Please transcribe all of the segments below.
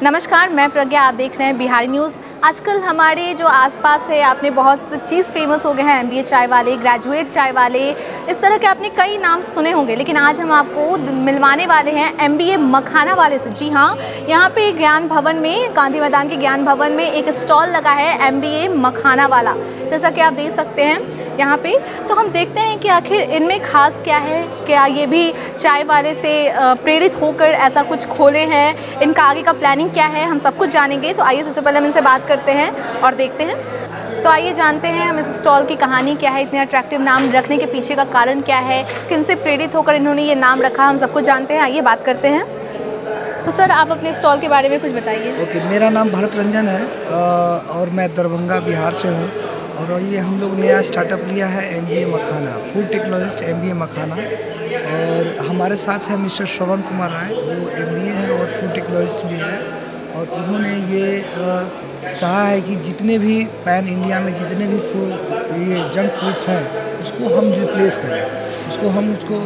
नमस्कार, मैं प्रज्ञा। आप देख रहे हैं बिहारी न्यूज़। आजकल हमारे जो आसपास है, आपने बहुत चीज़ फेमस हो गए हैं, एमबीए चाय वाले, ग्रेजुएट चाय वाले, इस तरह के आपने कई नाम सुने होंगे। लेकिन आज हम आपको मिलवाने वाले हैं एमबीए मखाना वाले से। जी हाँ, यहाँ पे ज्ञान भवन में, गांधी मैदान के ज्ञान भवन में एक स्टॉल लगा है एमबीए मखाना वाला, जैसा कि आप देख सकते हैं यहाँ पे। तो हम देखते हैं कि आखिर इनमें ख़ास क्या है। क्या ये भी चाय वाले से प्रेरित होकर ऐसा कुछ खोले हैं? इनका आगे का प्लानिंग क्या है, हम सब कुछ जानेंगे। तो आइए सबसे पहले हम इनसे बात करते हैं और देखते हैं। तो आइए जानते हैं हम इस स्टॉल की कहानी क्या है, इतने अट्रैक्टिव नाम रखने के पीछे का कारण क्या है, किन से प्रेरित होकर इन्होंने ये नाम रखा, हम सब कुछ जानते हैं। आइए बात करते हैं। तो सर, आप अपने स्टॉल के बारे में कुछ बताइए। ओके, मेरा नाम भरत रंजन है और मैं दरभंगा बिहार से हूँ। और ये हम लोग नया स्टार्टअप लिया है MBA makhana, food technologist MBA makhana. और हमारे साथ है मिस्टर श्रवण कुमार राय, वो एमबीए है और फूड टेक्नोलॉजिस्ट भी है। और उन्होंने ये चाहा है कि जितने भी पैन इंडिया में जितने भी ये जंक फूड्स हैं उसको हम रिप्लेस करें, उसको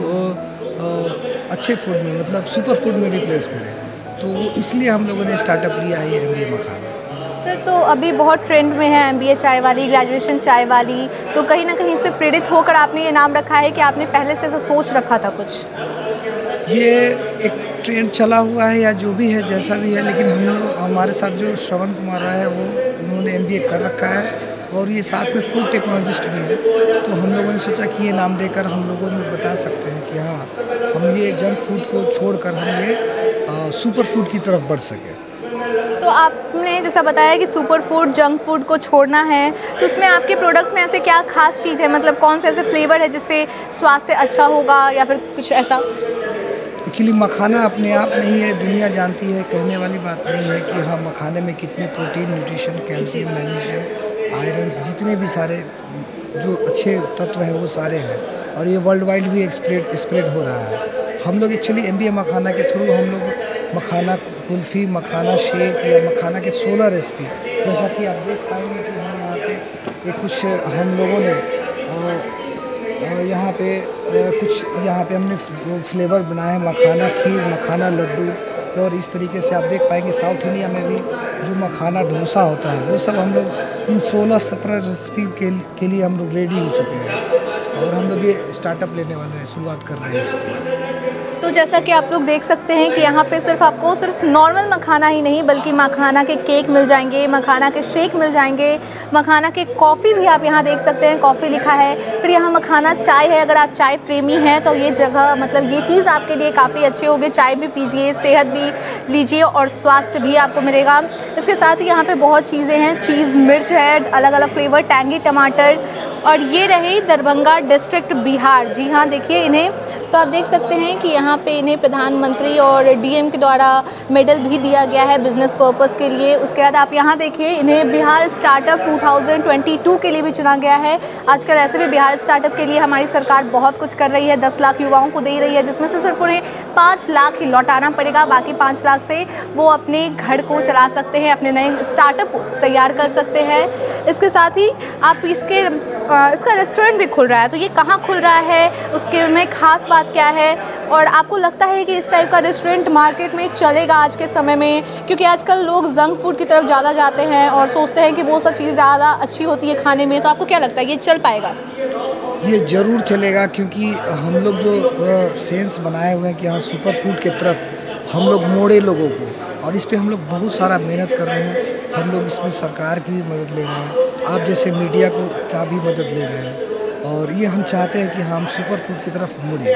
अच्छे फूड में, मतलब सुपर फूड में रिप्लेस करें। तो वो इसलिए हम लोगों ने स्टार्टअप लिया है ये एमबीए मखाना। सर, तो अभी बहुत ट्रेंड में है एमबीए चाय वाली, ग्रेजुएशन चाय वाली, तो कहीं ना कहीं इससे प्रेरित होकर आपने ये नाम रखा है कि आपने पहले से ऐसा सोच रखा था कुछ? ये एक ट्रेंड चला हुआ है या जो भी है, जैसा भी है, लेकिन हम लोग, हमारे साथ जो श्रवण कुमार राय है, वो उन्होंने एमबीए कर रखा है और ये साथ में फूड टेक्नोलॉजिस्ट भी है। तो हम लोगों ने सोचा कि ये नाम देकर हम लोगों में बता सकते हैं कि हाँ, हम ये जंक फूड को छोड़कर हम ये सुपर फूड की तरफ बढ़ सकें। तो आपने जैसा बताया कि सुपर फूड, जंक फूड को छोड़ना है, तो उसमें आपके प्रोडक्ट्स में ऐसे क्या खास चीज़ है? मतलब कौन से ऐसे फ्लेवर है जिससे स्वास्थ्य अच्छा होगा या फिर कुछ ऐसा? एक्चुअली मखाना अपने आप में ही है, दुनिया जानती है, कहने वाली बात नहीं है कि हाँ, मखाने में कितने protein, nutrition, calcium, magnesium, iron, जितने भी सारे जो अच्छे तत्व हैं वो सारे हैं। और ये वर्ल्ड वाइड भी स्प्रेड हो रहा है। हम लोग एक्चुअली एमबीए मखाना के थ्रू हम लोग मखाना कुल्फ़ी, मखाना शेक या मखाना के 16 रेसिपी, जैसा कि आप देख पाएंगे कि हम यहाँ पे ये कुछ हम लोगों ने यहाँ पे हमने फ्लेवर बनाए हैं, मखाना खीर, मखाना लड्डू। और इस तरीके से आप देख पाएंगे साउथ इंडिया में भी जो मखाना डोसा होता है, वो सब हम लोग इन 16-17 रेसिपी के लिए हम लोग रेडी हो चुके हैं। और हम लोग ये स्टार्टअप लेने वाले हैं, शुरुआत कर रहे हैं इसकी। तो जैसा कि आप लोग देख सकते हैं कि यहाँ पे आपको सिर्फ नॉर्मल मखाना ही नहीं, बल्कि मखाना के केक मिल जाएंगे, मखाना के शेक मिल जाएंगे, मखाना के कॉफ़ी भी आप यहाँ देख सकते हैं, कॉफ़ी लिखा है। फिर यहाँ मखाना चाय है, अगर आप चाय प्रेमी हैं तो ये जगह, मतलब ये चीज़ आपके लिए काफ़ी अच्छी होगी। चाय भी पीजिए, सेहत भी लीजिए और स्वास्थ्य भी आपको मिलेगा। इसके साथ ही यहाँ पे बहुत चीज़ें हैं, चीज़, मिर्च है, अलग अलग फ्लेवर, टैंगी टमाटर। और ये रही दरभंगा डिस्ट्रिक्ट बिहार। जी हाँ, देखिए इन्हें, तो आप देख सकते हैं कि यहाँ पे इन्हें प्रधानमंत्री और डीएम के द्वारा मेडल भी दिया गया है बिज़नेस पर्पस के लिए। उसके बाद आप यहाँ देखिए, इन्हें बिहार स्टार्टअप 2022 के लिए भी चुना गया है। आजकल ऐसे भी बिहार स्टार्टअप के लिए हमारी सरकार बहुत कुछ कर रही है, 10 लाख युवाओं को दे रही है, जिसमें से सिर्फ उन्हें 5 लाख ही लौटाना पड़ेगा। बाकी 5 लाख से वो अपने घर को चला सकते हैं, अपने नए स्टार्टअप को तैयार कर सकते हैं। इसके साथ ही आप इसका रेस्टोरेंट भी खुल रहा है। तो ये कहाँ खुल रहा है, उसके में ख़ास बात क्या है? और आपको लगता है कि इस टाइप का रेस्टोरेंट मार्केट में चलेगा आज के समय में? क्योंकि आजकल लोग जंक फूड की तरफ ज़्यादा जाते हैं और सोचते हैं कि वो सब चीज़ ज़्यादा अच्छी होती है खाने में। तो आपको क्या लगता है, ये चल पाएगा? ये ज़रूर चलेगा, क्योंकि हम लोग जो सेंस बनाए हुए हैं कि हाँ, सुपर फूड की तरफ हम लोग मोड़े लोगों को, और इस पे हम लोग बहुत सारा मेहनत कर रहे हैं। हम लोग इसमें सरकार की भी मदद ले रहे हैं, आप जैसे मीडिया को का भी मदद ले रहे हैं। और ये हम चाहते हैं कि हम सुपर फूड की तरफ मुड़े।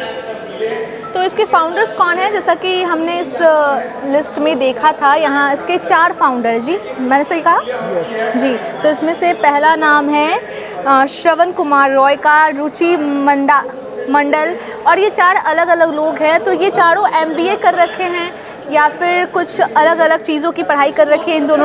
तो इसके फाउंडर्स कौन हैं? जैसा कि हमने इस लिस्ट में देखा था, यहाँ इसके 4 फाउंडर। जी, मैंने सही कहा? Yes. जी, तो इसमें से पहला नाम है श्रवण कुमार रॉय का, रुचि मंडल। और ये 4 अलग अलग लोग हैं। तो ये चारों एमबीए कर रखे हैं या फिर कुछ अलग अलग चीज़ों की पढ़ाई कर रखी है? इन चारों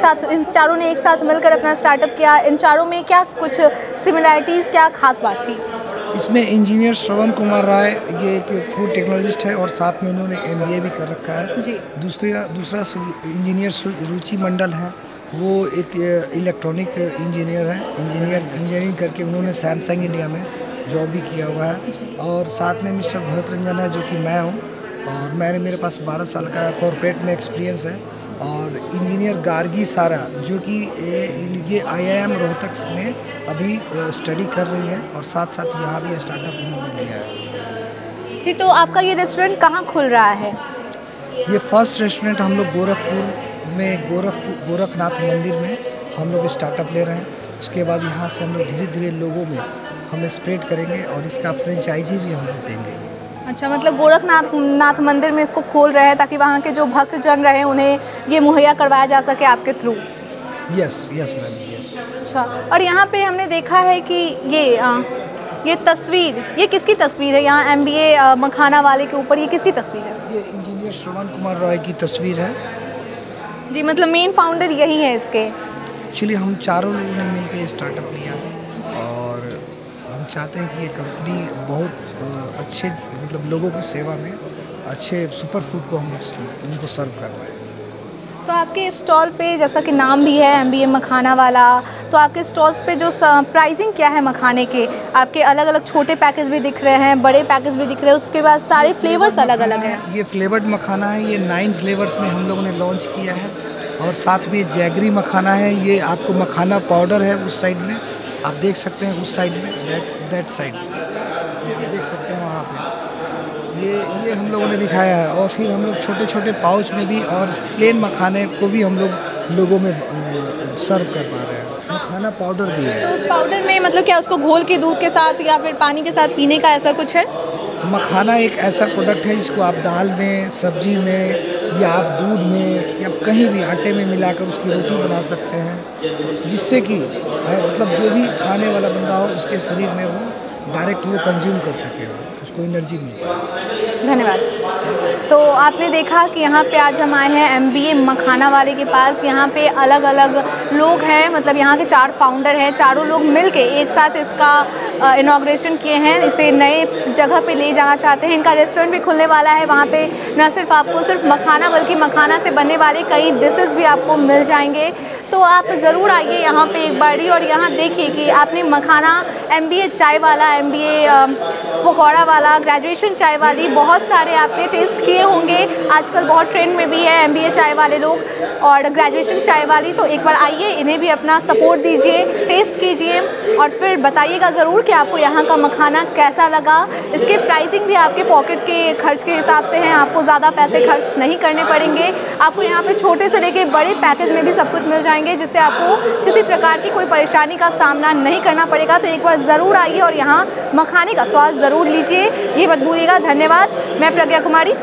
ने एक साथ मिलकर अपना स्टार्टअप किया। इन चारों में क्या कुछ सिमिलैरिटीज़, क्या खास बात थी? इसमें इंजीनियर श्रवण कुमार राय, ये एक फूड टेक्नोलॉजिस्ट है और साथ में उन्होंने एमबीए भी कर रखा है जी। दूसरा इंजीनियर रुचि मंडल है, वो एक इलेक्ट्रॉनिक इंजीनियर है। इंजीनियरिंग करके उन्होंने सैमसंग इंडिया में जॉब भी किया हुआ है। और साथ में मिस्टर भरत रंजन है, जो कि मैं हूँ। और मेरे पास 12 साल का कॉर्पोरेट में एक्सपीरियंस है। और इंजीनियर गार्गी सारा जो कि ये IIM रोहतक में अभी स्टडी कर रही है और साथ साथ यहाँ भी स्टार्टअप उन्होंने लिया है। जी, तो आपका ये रेस्टोरेंट कहाँ खुल रहा है? ये फर्स्ट रेस्टोरेंट हम लोग गोरखपुर में गोरखनाथ मंदिर में हम लोग स्टार्टअप ले रहे हैं। उसके बाद यहाँ से हम लोग धीरे धीरे लोगों में हम स्प्रेड करेंगे और इसका फ्रेंचाइजी भी हम लोग देंगे। अच्छा, मतलब गोरखनाथ मंदिर में इसको खोल रहे हैं ताकि वहाँ के जो भक्तजन रहे उन्हें ये मुहैया करवाया जा सके आपके थ्रू। Yes ma'am, yes. अच्छा, और यहाँ पे हमने देखा है कि ये तस्वीर, ये किसकी तस्वीर है? यहाँ MBA मखाना वाले के ऊपर ये किसकी तस्वीर है? ये इंजीनियर श्रवण कुमार रॉय की तस्वीर है। जी, मतलब मेन फाउंडर यही है इसके? एक्चुअली हम चारों लोगों ने मिलकर ये स्टार्टअप लिया और हम चाहते हैं कि ये कंपनी बहुत अच्छे मतलब लोगों की सेवा में अच्छे सुपर फूड को हम उनको सर्व कर पाए। तो आपके स्टॉल पे जैसा कि नाम भी है MBA मखाना वाला, तो आपके स्टॉल्स पे जो प्राइसिंग क्या है मखाने के? आपके अलग अलग छोटे पैकेज भी दिख रहे हैं, बड़े पैकेज भी दिख रहे हैं, उसके बाद सारे फ्लेवर्स अलग अलग हैं। ये फ्लेवर्ड मखाना है, ये 9 फ्लेवर्स में हम लोगों ने लॉन्च किया है और साथ में जैगरी मखाना है। ये आपको मखाना पाउडर है उस साइड में, आप देख सकते हैं उस साइड में, दैट साइड देख सकते हैं वहाँ पे। ये हम लोगों ने दिखाया है और फिर हम लोग छोटे छोटे पाउच में भी और प्लेन मखाने को भी हम लोग लोगों में सर्व कर पा रहे हैं। मखाना पाउडर भी है। तो उस पाउडर में मतलब क्या उसको घोल के दूध के साथ या फिर पानी के साथ पीने का ऐसा कुछ है? मखाना एक ऐसा प्रोडक्ट है जिसको आप दाल में, सब्जी में या आप दूध में या कहीं भी आटे में मिलाकर उसकी रोटी बना सकते हैं, जिससे कि मतलब जो भी खाने वाला बंदा हो उसके शरीर में वो डायरेक्ट वो कंज्यूम कर सके, उसको एनर्जी मिल पाए। धन्यवाद। तो आपने देखा कि यहाँ पे आज हम आए हैं MBA मखाना वाले के पास। यहाँ पे अलग अलग लोग हैं, मतलब यहाँ के 4 फाउंडर हैं, चारों लोग मिलके एक साथ इसका इनॉग्रेशन किए हैं। इसे नए जगह पे ले जाना चाहते हैं। इनका रेस्टोरेंट भी खुलने वाला है। वहाँ पे न सिर्फ आपको सिर्फ मखाना बल्कि मखाना से बनने वाले कई डिशेस भी आपको मिल जाएंगे। तो आप ज़रूर आइए यहाँ पे एक बारी और यहाँ देखिए कि आपने मखाना, MBA चाय वाला, MBA पकौड़ा वाला, ग्रेजुएशन चाय वाली, बहुत सारे आपने टेस्ट किए होंगे। आजकल बहुत ट्रेंड में भी है MBA चाय वाले लोग और ग्रेजुएशन चाय वाली। तो एक बार आइए, इन्हें भी अपना सपोर्ट दीजिए, टेस्ट कीजिए और फिर बताइएगा ज़रूर कि आपको यहाँ का मखाना कैसा लगा। इसके प्राइसिंग भी आपके पॉकेट के खर्च के हिसाब से हैं, आपको ज़्यादा पैसे खर्च नहीं करने पड़ेंगे। आपको यहाँ पे छोटे से लेके बड़े पैकेज में भी सब कुछ मिल जाएंगे, जिससे आपको किसी प्रकार की कोई परेशानी का सामना नहीं करना पड़ेगा। तो एक बार ज़रूर आइए और यहाँ मखाने का स्वाद ज़रूर लीजिए, ये मत भूलिएगा। धन्यवाद। मैं प्रज्ञा कुमारी।